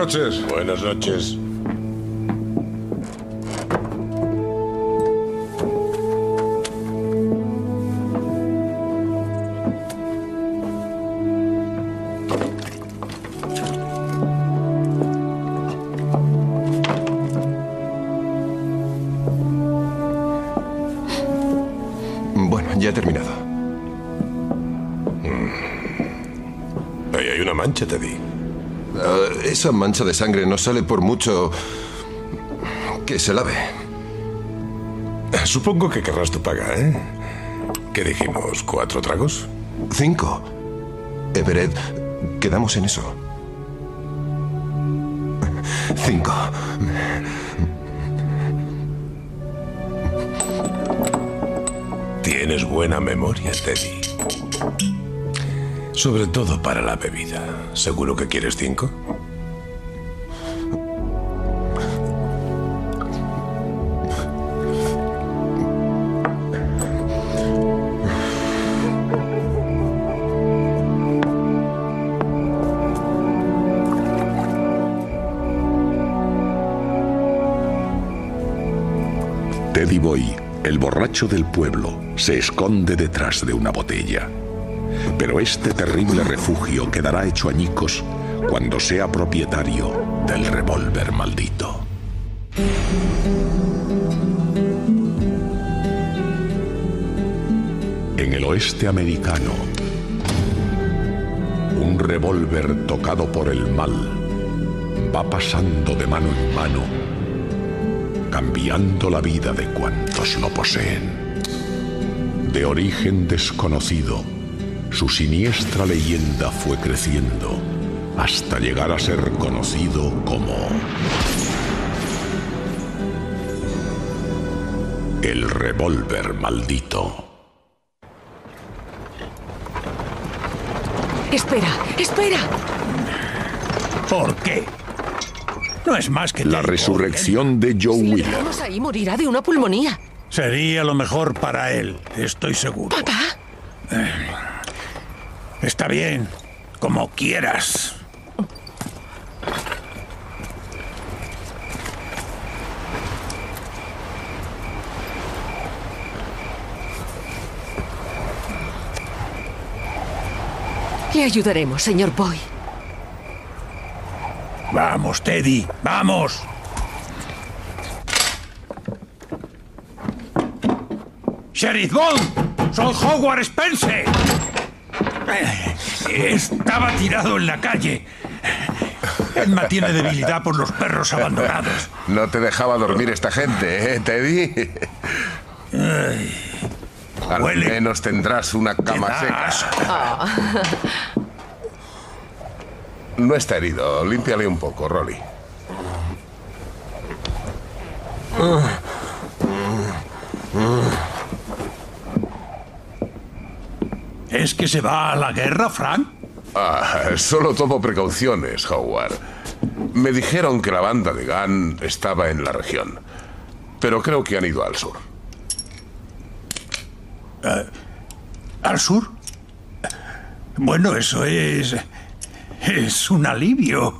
noches. Buenas noches. Bueno, ya he terminado. Ahí hay una mancha, Teddy. Esa mancha de sangre no sale por mucho que se lave. Supongo que querrás tu paga, ¿eh? ¿Qué dijimos? ¿4 tragos? 5. Everett, quedamos en eso. 5. Tienes buena memoria, Teddy. Sobre todo para la bebida. ¿Seguro que quieres 5? Teddy Boy, el borracho del pueblo, se esconde detrás de una botella. Pero este terrible refugio quedará hecho añicos cuando sea propietario del revólver maldito. En el oeste americano, un revólver tocado por el mal va pasando de mano en mano, cambiando la vida de cuantos lo poseen. De origen desconocido, su siniestra leyenda fue creciendo hasta llegar a ser conocido como el revólver maldito. Espera, espera. ¿Por qué? No es más que la resurrección de Joe Si le Wheeler. dejamos ahí, morirá de una pulmonía. Sería lo mejor para él, estoy seguro. ¿Papá? Está bien, como quieras. Le ayudaremos, señor Boy. Vamos, Teddy, vamos. ¡Sheriff Bond! ¡Soy Howard Spencer! Estaba tirado en la calle. Emma tiene debilidad por los perros abandonados. No te dejaba dormir esta gente, ¿eh, Teddy? Al Huele. menos tendrás una cama Da seca. asco. No está herido. Límpiale un poco, Rolly. ¿Es que se va a la guerra, Frank? Solo tomo precauciones, Howard. Me dijeron que la banda de Gunn estaba en la región, pero creo que han ido al sur. ¿Al sur? Bueno, eso es... Es un alivio.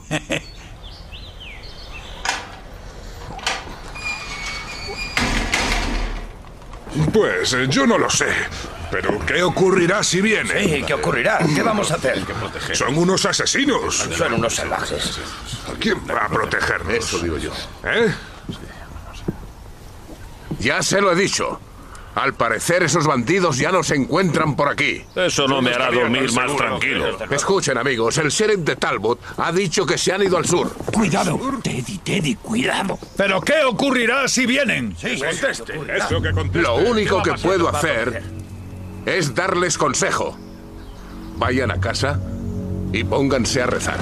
Pues yo no lo sé. Pero ¿qué ocurrirá si viene? Sí, ¿qué ocurrirá? ¿Qué vamos a hacer? Son unos asesinos. Son unos salvajes. ¿Quién va a protegernos? Eso digo yo. ¿Eh? Ya se lo he dicho. Al parecer esos bandidos ya no se encuentran por aquí. Eso no me hará dormir más tranquilo. Escuchen, amigos, el sheriff de Talbot ha dicho que se han ido al sur. Cuidado, Teddy, cuidado. ¿Pero qué ocurrirá si vienen? Sí, Conteste. Eso que conteste. Lo único que puedo hacer es darles consejo. Vayan a casa y pónganse a rezar.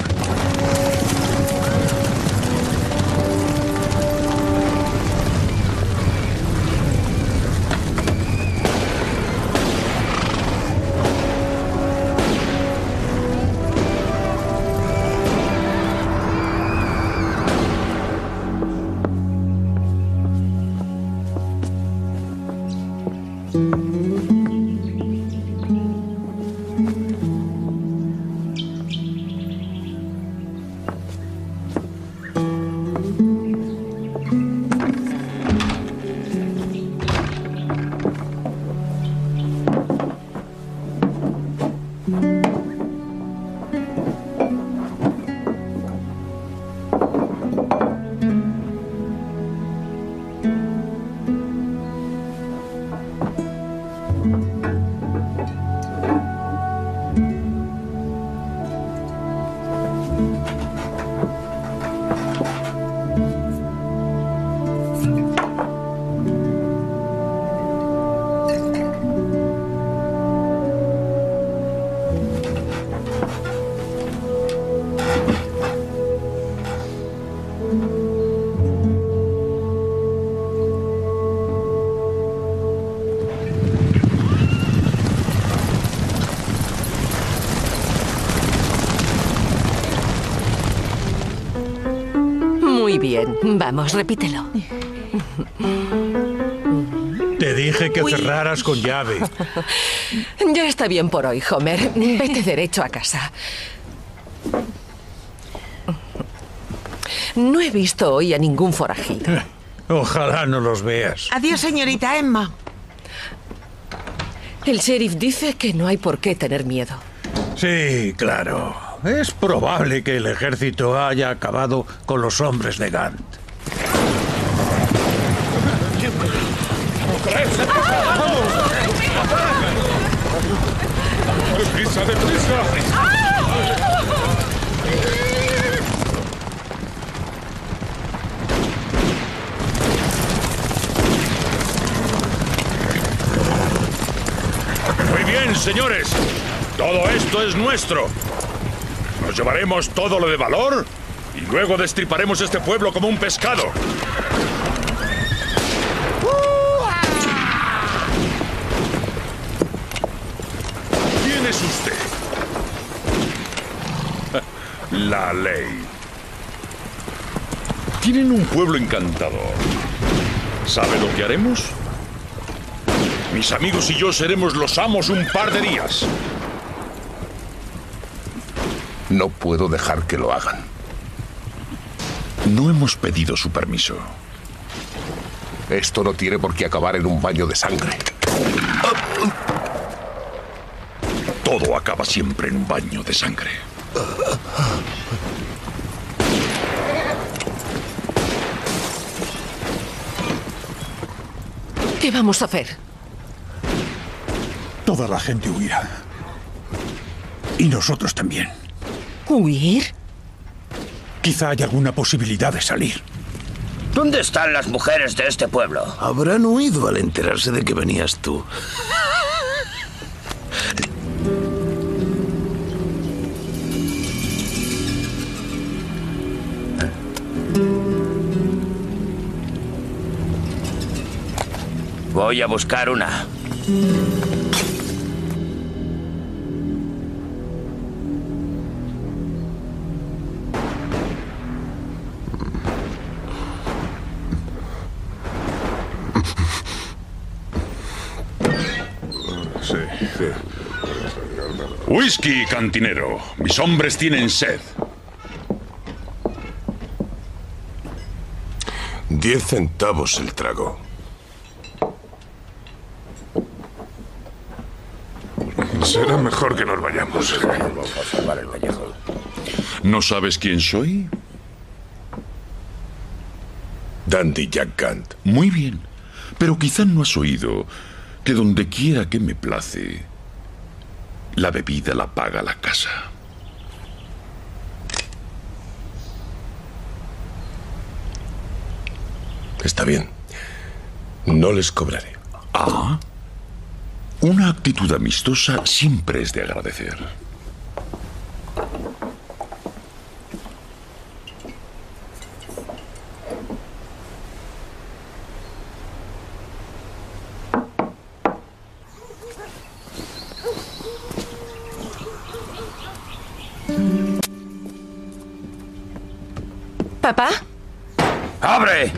Muy bien. Vamos, repítelo. Te dije que cerraras con llave. Ya está bien por hoy, Homer. Vete derecho a casa. No he visto hoy a ningún forajido. Ojalá no los veas. Adiós, señorita Emma. El sheriff dice que no hay por qué tener miedo. Sí, claro. Es probable que el ejército haya acabado con los hombres de Gant. ¡Deprisa, deprisa! Muy bien, señores. Todo esto es nuestro. Nos llevaremos todo lo de valor y luego destriparemos este pueblo como un pescado. ¿Quién es usted? La ley. Tienen un pueblo encantador. ¿Sabe lo que haremos? Mis amigos y yo seremos los amos un par de días. No puedo dejar que lo hagan. No hemos pedido su permiso. Esto no tiene por qué acabar en un baño de sangre. Todo acaba siempre en un baño de sangre. ¿Qué vamos a hacer? Toda la gente huirá. Y nosotros también. ¿Huir? Quizá haya alguna posibilidad de salir. ¿Dónde están las mujeres de este pueblo? Habrán huido al enterarse de que venías tú. Voy a buscar una. Sí, sí. Whisky, cantinero. Mis hombres tienen sed. 10 centavos el trago. Será mejor que nos vayamos. ¿No sabes quién soy? Dandy Jack Gant. Muy bien. Pero quizá no has oído que donde quiera que me place, la bebida la paga la casa. Está bien. No les cobraré. Ah. Una actitud amistosa siempre es de agradecer. ¿Papá? ¡Abre!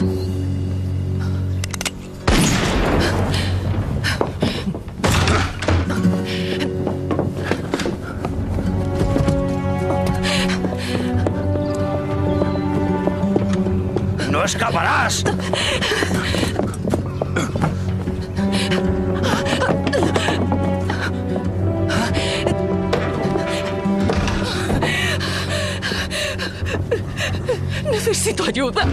¡No escaparás! Necesito ayuda.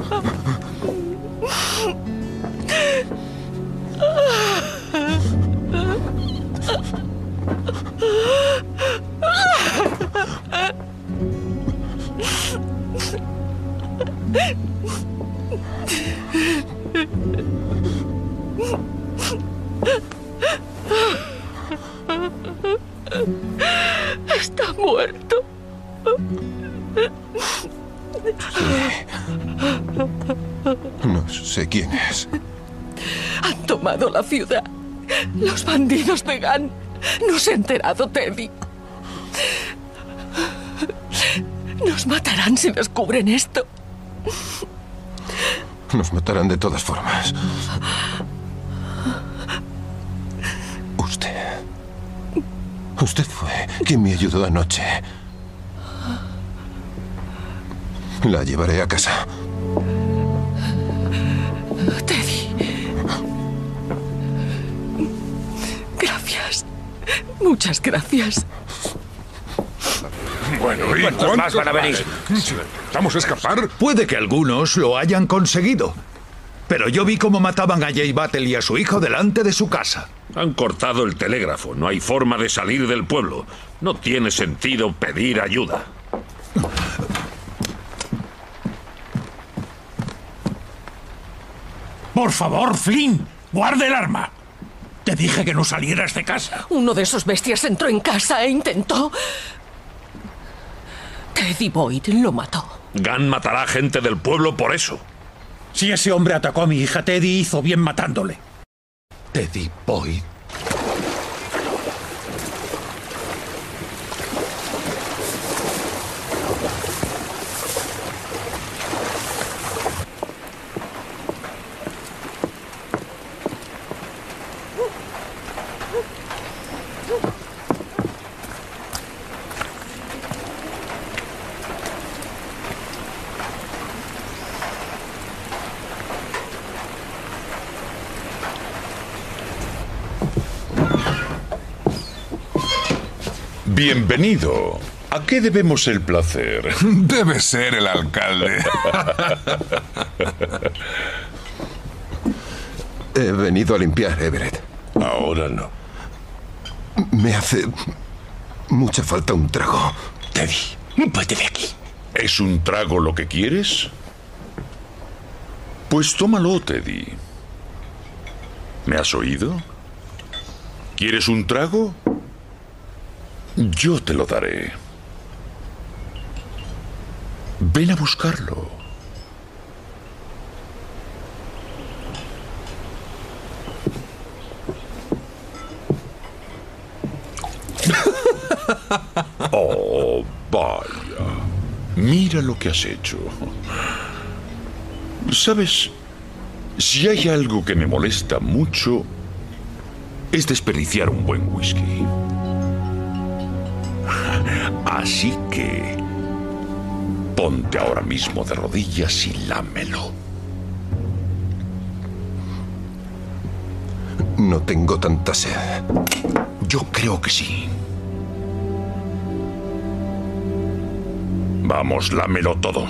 Está muerto. No sé quién es. Han tomado la ciudad. Los bandidos de Gunn. No se ha enterado, Teddy. Nos matarán si descubren esto. Nos matarán de todas formas. Usted fue quien me ayudó anoche. La llevaré a casa. Teddy. Gracias. Muchas gracias. Bueno, ¿y ¿Cuántos más van a venir? ¿Vamos a escapar? Puede que algunos lo hayan conseguido. Pero yo vi cómo mataban a Jay Battle y a su hijo delante de su casa. Han cortado el telégrafo. No hay forma de salir del pueblo. No tiene sentido pedir ayuda. Por favor, Flynn, guarde el arma. Te dije que no salieras de casa. Uno de esos bestias entró en casa e intentó... Teddy Boyd lo mató. Gunn matará a gente del pueblo por eso. Si ese hombre atacó a mi hija, Teddy hizo bien matándole. Teddy Boyd. Bienvenido. ¿A qué debemos el placer? Debe ser el alcalde. He venido a limpiar, Everett. Ahora no. Me hace mucha falta un trago. Teddy, vete de aquí. ¿Es un trago lo que quieres? Pues tómalo, Teddy. ¿Me has oído? ¿Quieres un trago? Yo te lo daré. Ven a buscarlo. Oh, vaya. Mira lo que has hecho. ¿Sabes? Si hay algo que me molesta mucho, es desperdiciar un buen whisky. Así que ponte ahora mismo de rodillas y lámelo. No tengo tanta sed. Yo creo que sí. Vamos, lámelo todo.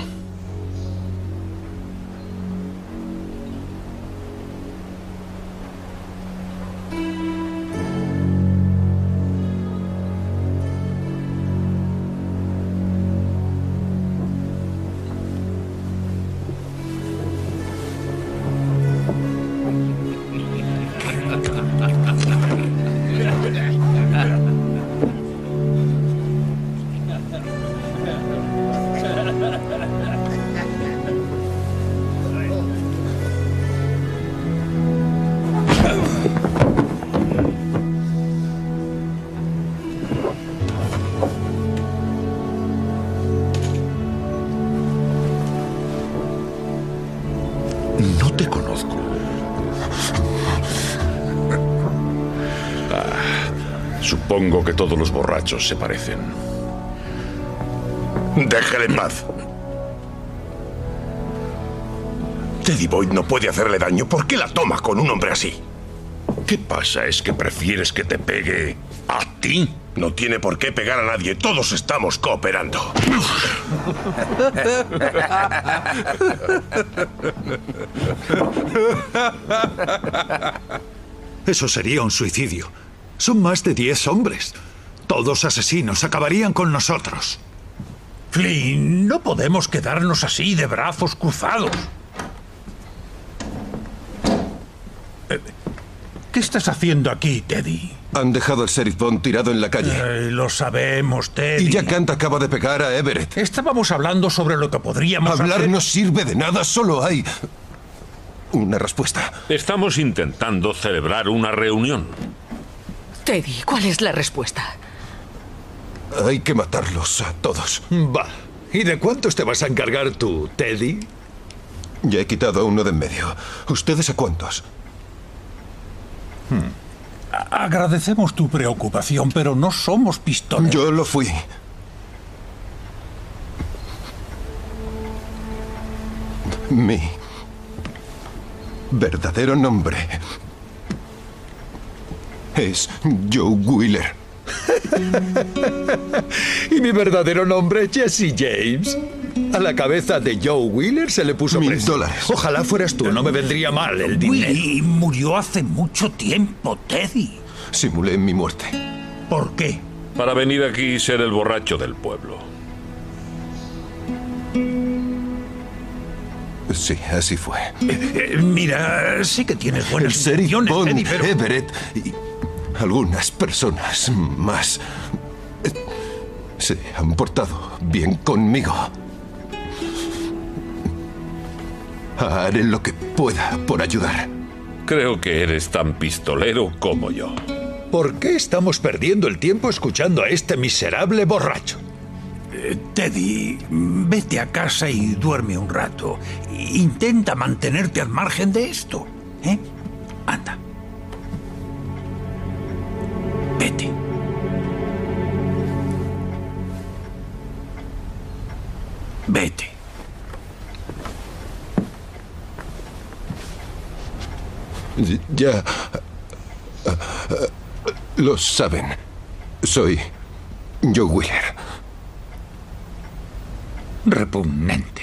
No te conozco. Supongo que todos los borrachos se parecen. Déjale en paz. Teddy Boyd no puede hacerle daño. ¿Por qué la toma con un hombre así? ¿Qué pasa? ¿Es que prefieres que te pegue a ti? No tiene por qué pegar a nadie. Todos estamos cooperando. Eso sería un suicidio. Son más de 10 hombres. Todos asesinos acabarían con nosotros. Flynn, no podemos quedarnos así de brazos cruzados. ¿Qué estás haciendo aquí, Teddy? Han dejado al sheriff Bond tirado en la calle. Lo sabemos, Teddy. Y Jack Hunt acaba de pegar a Everett. Estábamos hablando sobre lo que podríamos Hablar hacer. no sirve de nada, solo hay una respuesta. Estamos intentando celebrar una reunión. Teddy, ¿cuál es la respuesta? Hay que matarlos a todos. Va. ¿Y de cuántos te vas a encargar tú, Teddy? Ya he quitado a uno de en medio. ¿Ustedes a cuántos? Agradecemos tu preocupación, pero no somos pistoleros. Yo lo fui. Mi verdadero nombre es Joe Wheeler. Y mi verdadero nombre es Jesse James. A la cabeza de Joe Wheeler se le puso precio. $1000. Ojalá fueras tú, no me vendría mal el dinero. Willy murió hace mucho tiempo, Teddy. Simulé mi muerte. ¿Por qué? Para venir aquí y ser el borracho del pueblo. Sí, así fue. Mira, sí que tienes buenas El sheriff intenciones, Bond, Teddy, pero... Everett y algunas personas más se han portado bien conmigo. Haré lo que pueda por ayudar. Creo que eres tan pistolero como yo. ¿Por qué estamos perdiendo el tiempo escuchando a este miserable borracho? Teddy, vete a casa y duerme un rato. Intenta mantenerte al margen de esto, ¿eh? Anda. Vete. Vete. Ya lo saben. Soy Joe Wheeler. Repugnante.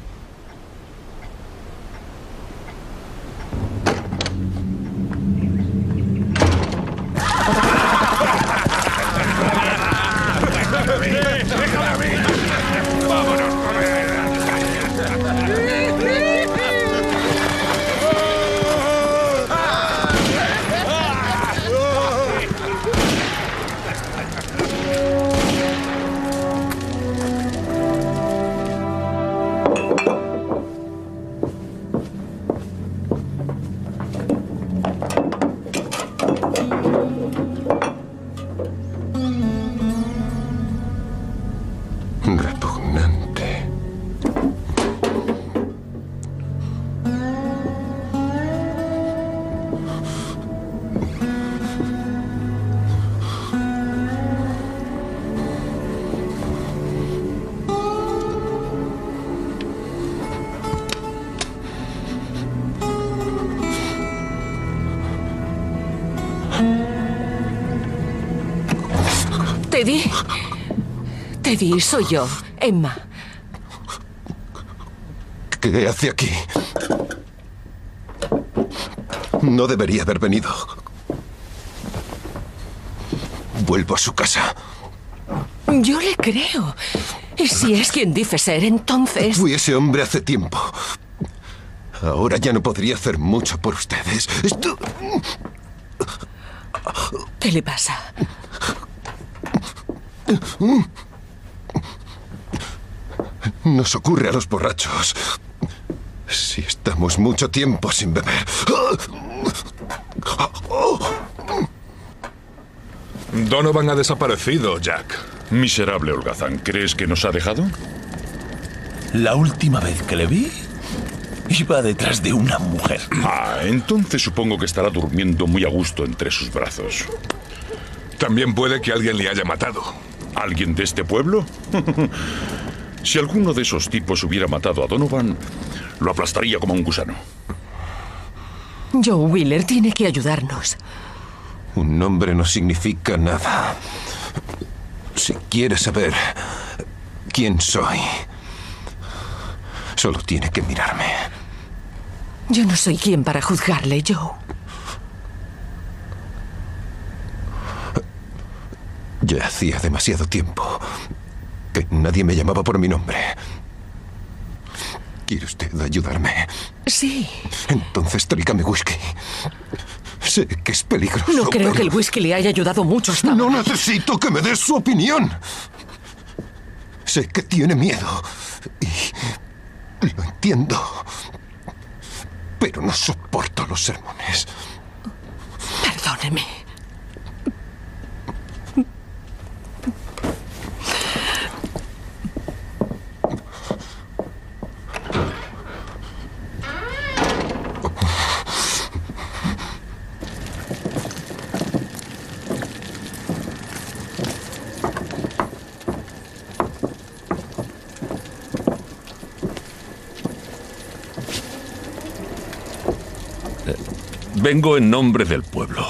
Repugnante. Teddy. Teddy, soy yo, Emma. ¿Qué hace aquí? No debería haber venido. Vuelvo a su casa. Yo le creo. Y si es quien dice ser, entonces... Fui ese hombre hace tiempo. Ahora ya no podría hacer mucho por ustedes. Esto... ¿Qué le pasa? Nos ocurre a los borrachos. Si estamos mucho tiempo sin beber. Donovan ha desaparecido, Jack. Miserable holgazán, ¿crees que nos ha dejado? La última vez que le vi, iba detrás de una mujer. Ah, entonces supongo que estará durmiendo muy a gusto entre sus brazos. También puede que alguien le haya matado. ¿Alguien de este pueblo? Si alguno de esos tipos hubiera matado a Donovan, lo aplastaría como un gusano. Joe Wheeler tiene que ayudarnos. Un nombre no significa nada. Si quiere saber quién soy, solo tiene que mirarme. Yo no soy quien para juzgarle, Joe. Ya hacía demasiado tiempo que nadie me llamaba por mi nombre. ¿Quiere usted ayudarme? Sí. Entonces tráigame whisky. Sé que es peligroso. No creo pero que el whisky le haya ayudado mucho hasta no ahora. necesito que me dé su opinión. Sé que tiene miedo y lo entiendo. Pero no soporto los sermones. Perdóneme. Vengo en nombre del pueblo.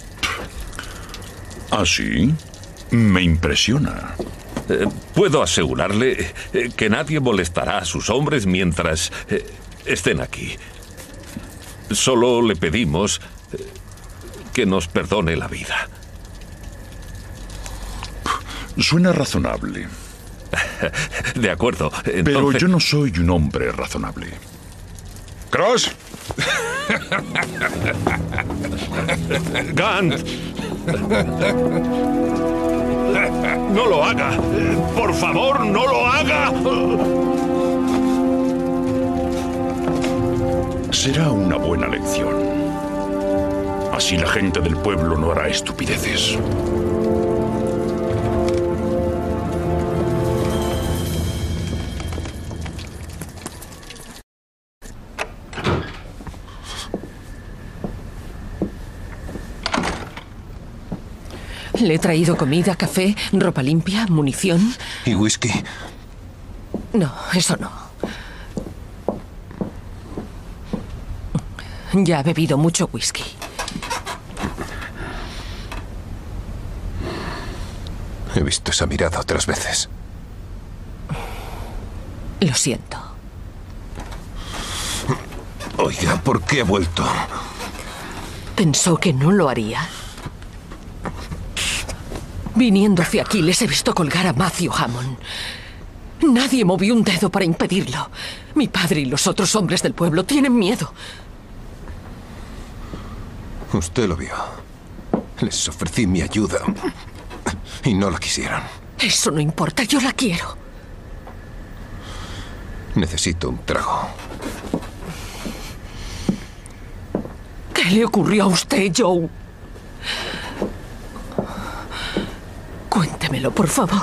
¿Ah, sí? Me impresiona. Puedo asegurarle que nadie molestará a sus hombres mientras estén aquí. Solo le pedimos que nos perdone la vida. Suena razonable. De acuerdo. Entonces... Pero yo no soy un hombre razonable. ¿Cross? Gant. No lo haga. Por favor, no lo haga. Será una buena lección. Así la gente del pueblo no hará estupideces. Le he traído comida, café, ropa limpia, munición. ¿Y whisky? No, eso no. Ya ha bebido mucho whisky. He visto esa mirada otras veces. Lo siento. Oiga, ¿por qué ha vuelto? ¿Pensó que no lo haría? Viniendo hacia aquí les he visto colgar a Matthew Hammond. Nadie movió un dedo para impedirlo. Mi padre y los otros hombres del pueblo tienen miedo. Usted lo vio. Les ofrecí mi ayuda y no la quisieron. Eso no importa, yo la quiero. Necesito un trago. ¿Qué le ocurrió a usted, Joe? Cuéntemelo, por favor.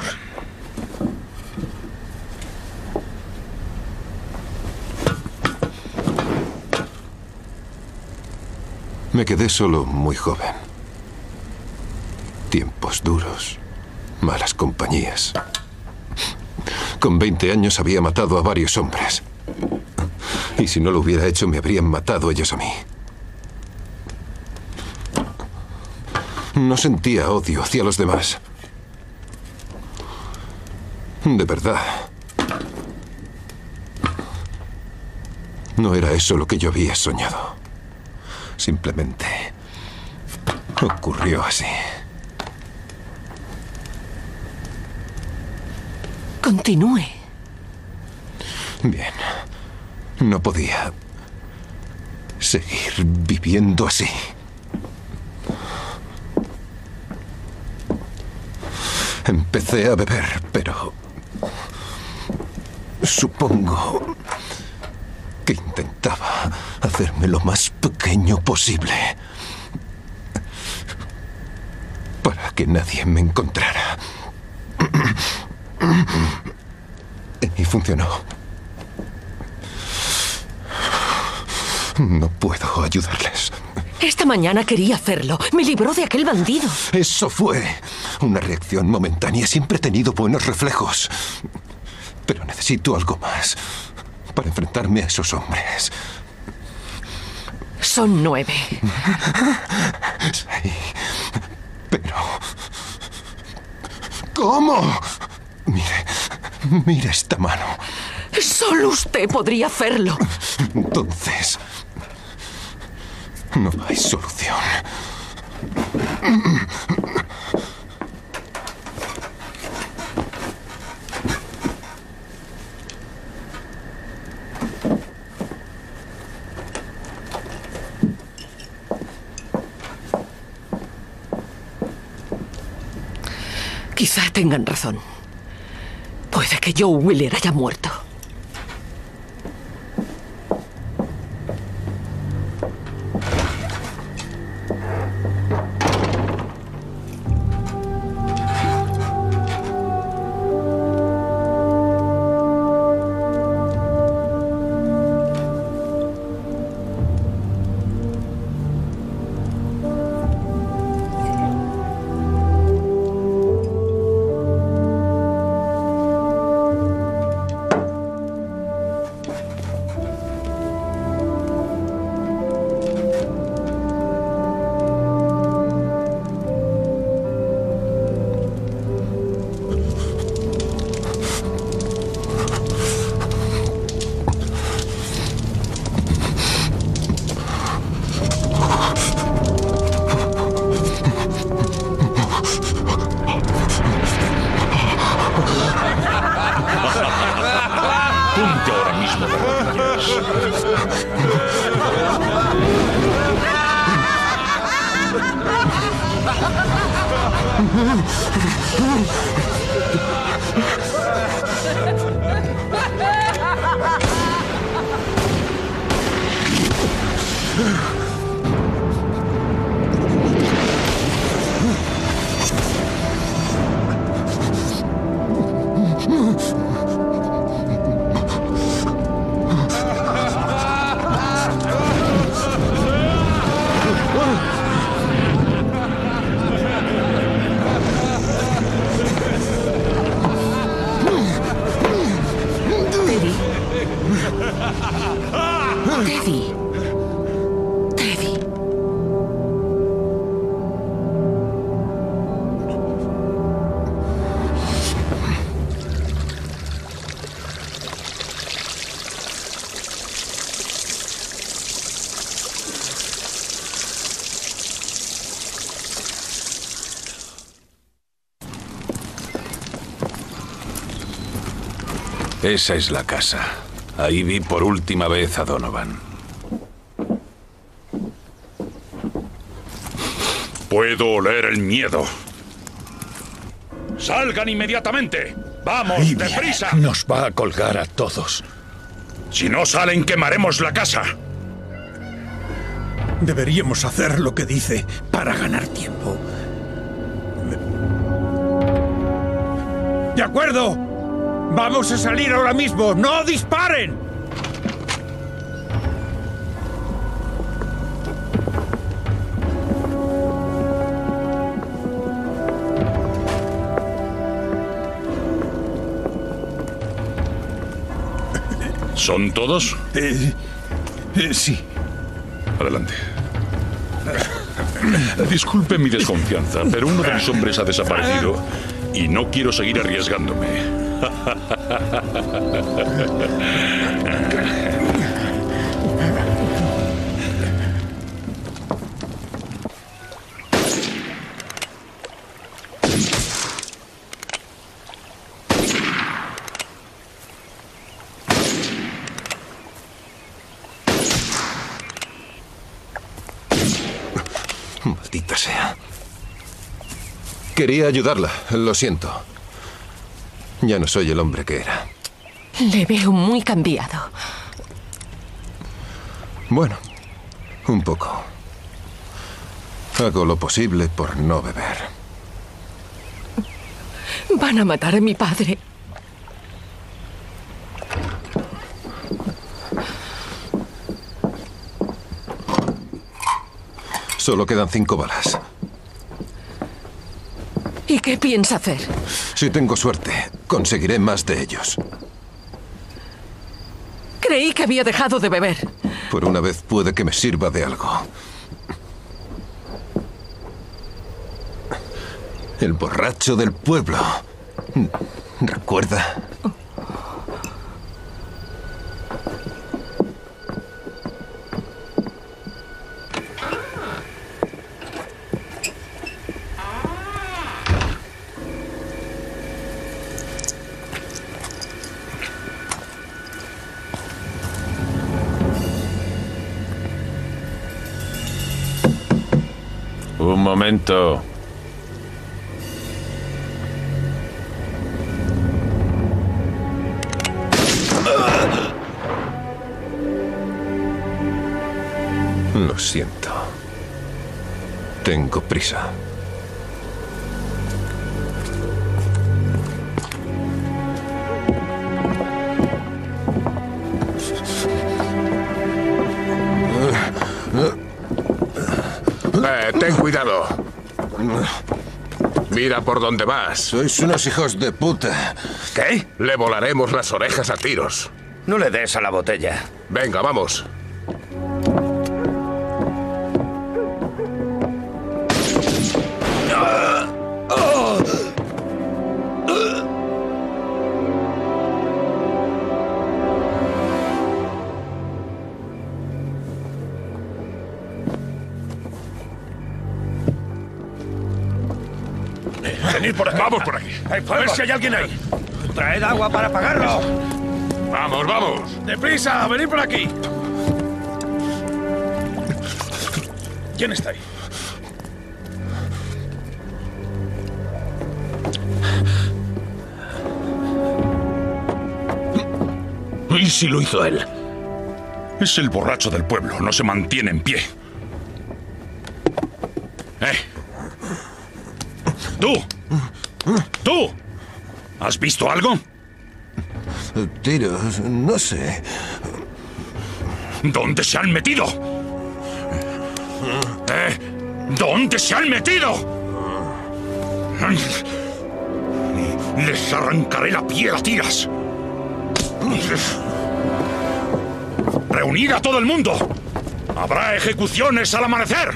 Me quedé solo muy joven. Tiempos duros, malas compañías. Con 20 años había matado a varios hombres. Y si no lo hubiera hecho, me habrían matado ellos a mí. No sentía odio hacia los demás. De verdad. No era eso lo que yo había soñado. Simplemente ocurrió así. Continúe. Bien. No podía seguir viviendo así. Empecé a beber, pero supongo que intentaba hacerme lo más pequeño posible para que nadie me encontrara. Y funcionó. No puedo ayudarles. Esta mañana quería hacerlo. Me libró de aquel bandido. Eso fue una reacción momentánea. Siempre he tenido buenos reflejos. Pero necesito algo más para enfrentarme a esos hombres. Son 9. Sí, ¿Cómo? Mire esta mano. Solo usted podría hacerlo. Entonces, no hay solución. Quizá tengan razón. Puede que Joe Wheeler haya muerto. Ponte ahora mismo de Teddy. Esa es la casa. Ahí vi por última vez a Donovan. Puedo oler el miedo. ¡Salgan inmediatamente! ¡Vamos, deprisa! Nos va a colgar a todos. Si no salen, quemaremos la casa. Deberíamos hacer lo que dice para ganar tiempo. ¡De acuerdo! ¡Vamos a salir ahora mismo! ¡No disparen! ¿Son todos? Sí. Adelante. Disculpe mi desconfianza, pero uno de mis hombres ha desaparecido y no quiero seguir arriesgándome. Maldita sea. Quería ayudarla, lo siento. Ya no soy el hombre que era. Le veo muy cambiado. Bueno, un poco. Hago lo posible por no beber. Van a matar a mi padre. Solo quedan 5 balas. ¿Y qué piensa hacer? Si tengo suerte, conseguiré más de ellos. Creí que había dejado de beber. Por una vez puede que me sirva de algo. El borracho del pueblo. ¿Recuerda? Un momento. Lo siento. Tengo prisa. Ten cuidado. Mira por dónde vas. Sois unos hijos de puta. ¿Qué? Le volaremos las orejas a tiros. No le des a la botella. Venga, vamos. Venid por aquí. Vamos por aquí. A ver si hay alguien ahí. Traed agua para apagarlo. Vamos, vamos. ¡Deprisa! ¡Venid por aquí! ¿Quién está ahí? ¿Y si lo hizo él? Es el borracho del pueblo. No se mantiene en pie. ¡Tú! ¡Tú! ¿Has visto algo? Tiros, no sé. ¿Dónde se han metido? ¿Dónde se han metido? Les arrancaré la piel a tiras. ¡Reunid a todo el mundo! ¡Habrá ejecuciones al amanecer!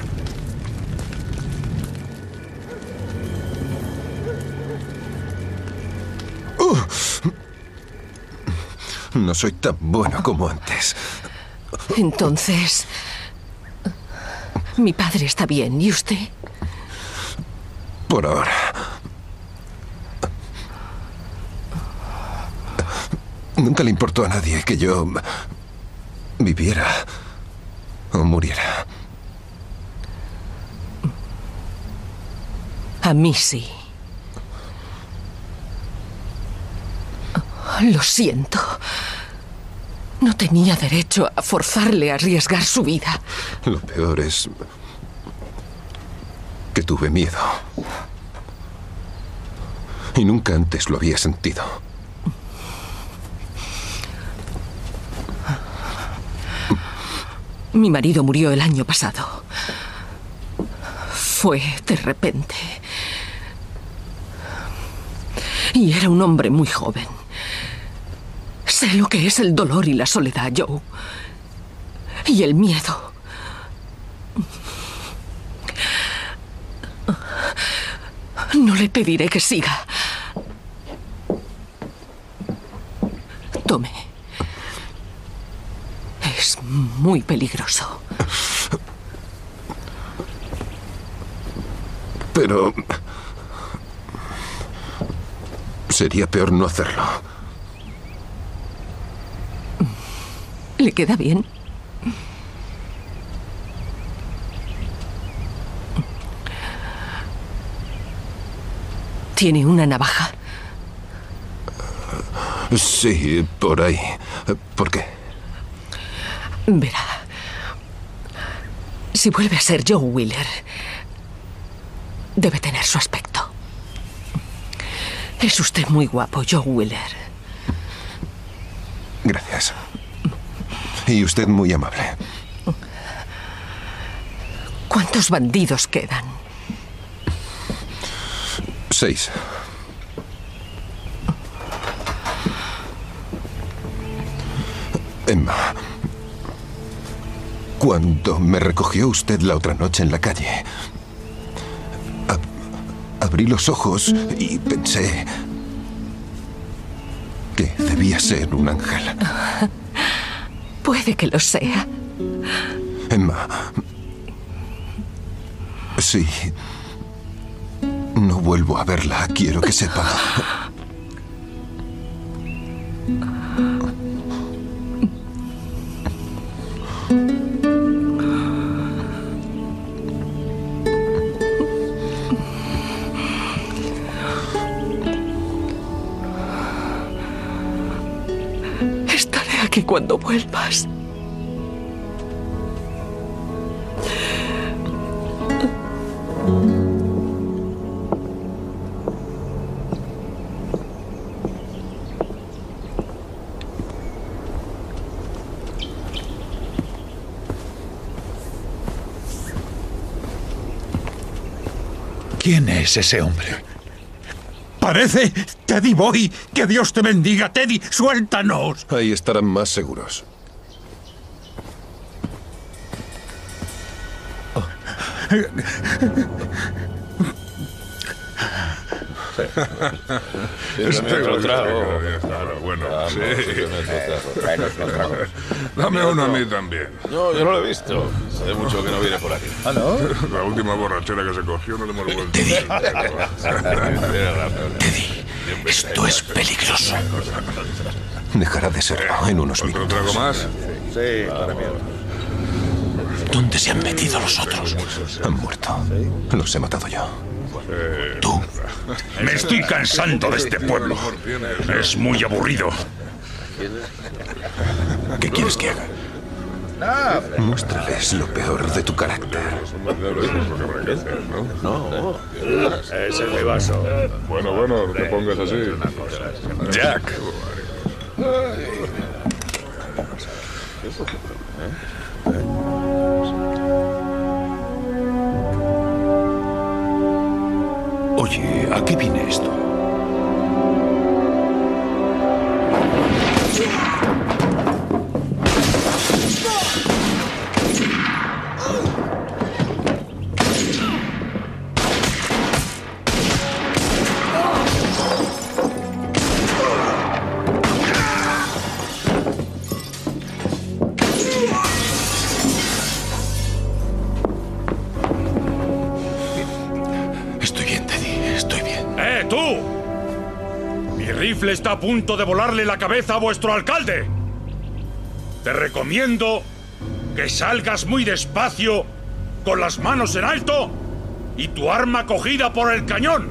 No soy tan bueno como antes. Entonces, mi padre está bien. ¿Y usted? Por ahora. Nunca le importó a nadie que yo viviera o muriera. A mí sí. Lo siento. No tenía derecho a forzarle a arriesgar su vida. Lo peor es que tuve miedo. Y nunca antes lo había sentido. Mi marido murió el año pasado. Fue de repente. Y era un hombre muy joven. Sé lo que es el dolor y la soledad, Joe. Y el miedo. No le pediré que siga. Tome. Es muy peligroso. Pero sería peor no hacerlo. ¿Le queda bien? ¿Tiene una navaja? Sí, por ahí. ¿Por qué? Verá. Si vuelve a ser Joe Wheeler, debe tener su aspecto. Es usted muy guapo, Joe Wheeler. Gracias. Y usted muy amable. ¿Cuántos bandidos quedan? 6. Emma, cuando me recogió usted la otra noche en la calle, Abrí los ojos y pensé que debía ser un ángel. Puede que lo sea. Emma. Sí. No vuelvo a verla, quiero que sepa. Estaré aquí cuando vuelvas. ¿Quién es ese hombre? Parece Teddy Boy. Que Dios te bendiga, Teddy. Suéltanos. Ahí estarán más seguros. Otro trago. Claro, bueno, sí. Dame uno a mí también. No, yo no lo he visto. Hace mucho que no viene por aquí. ¿Ah, no? La última borrachera que se cogió no le hemos vuelto. Teddy, esto es peligroso. Dejará de serlo en unos minutos. ¿Otro trago más? Sí, para mí. ¿Dónde se han metido los otros? Han muerto. Los he matado yo. ¿Tú? Me estoy cansando de este pueblo. Es muy aburrido. ¿Qué quieres que haga? Muéstrales lo peor de tu carácter. No. Ese es mi vaso. Bueno, no te pongas así. Jack. Oye, ¿a qué viene esto? Está a punto de volarle la cabeza a vuestro alcalde. Te recomiendo que salgas muy despacio, con las manos en alto y tu arma cogida por el cañón.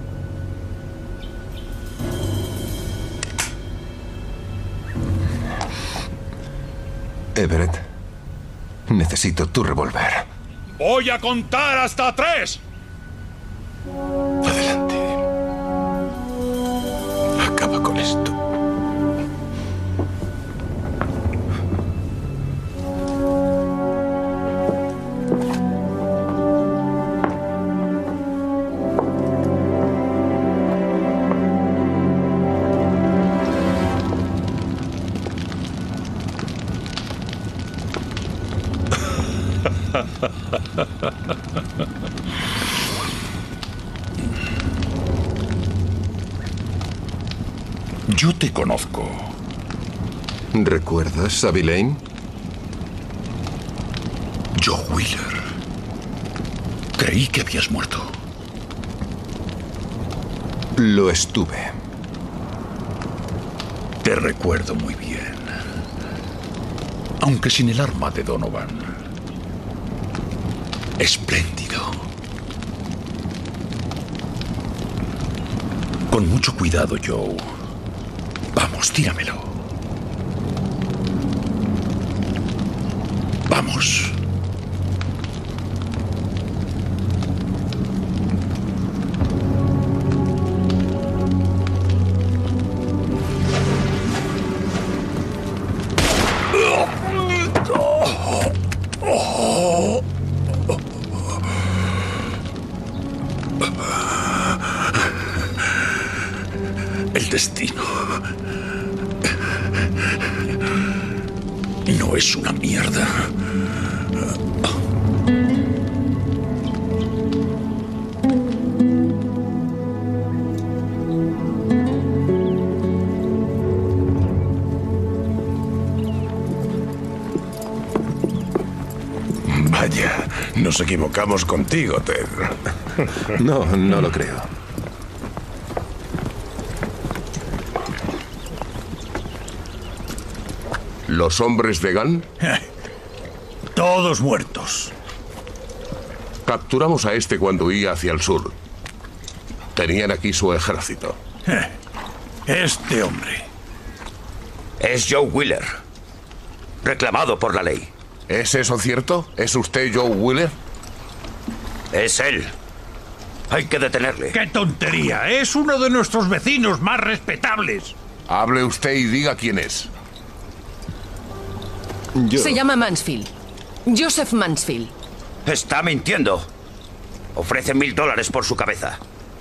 Everett, necesito tu revólver. Voy a contar hasta 3. Adelante. Acaba con esto. Yo te conozco. ¿Recuerdas a Villain? Joe Wheeler. Creí que habías muerto. Lo estuve. Te recuerdo muy bien. Aunque sin el arma de Donovan. Espléndido. Con mucho cuidado, Joe. Vamos, tíramelo. Vamos. El destino no es una mierda. Vaya, nos equivocamos contigo, Ted. No, no lo creo. ¿Los hombres de Gunn? Todos muertos. Capturamos a este cuando huía hacia el sur. Tenían aquí su ejército. Este hombre. Es Joe Wheeler. Reclamado por la ley. ¿Es eso cierto? ¿Es usted Joe Wheeler? Es él. Hay que detenerle. ¡Qué tontería! Es uno de nuestros vecinos más respetables. Hable usted y diga quién es. Se llama Mansfield. Joseph Mansfield. Está mintiendo. Ofrece $1000 por su cabeza.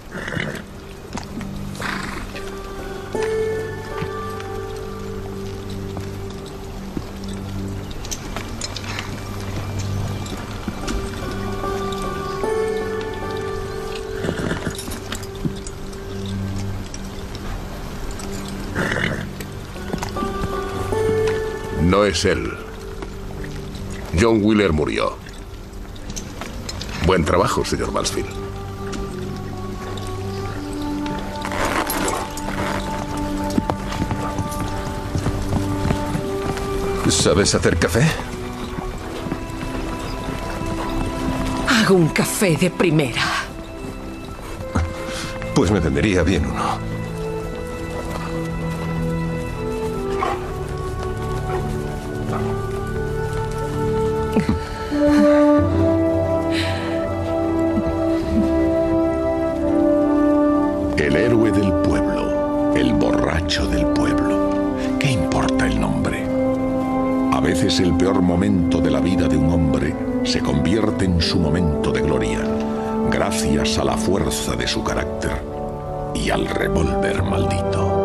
No es él. John Wheeler murió. Buen trabajo, señor Mansfield. ¿Sabes hacer café? Hago un café de primera. Pues me vendría bien uno. El héroe del pueblo, el borracho del pueblo. ¿Qué importa el nombre? A veces el peor momento de la vida de un hombre se convierte en su momento de gloria, gracias a la fuerza de su carácter y al revólver maldito.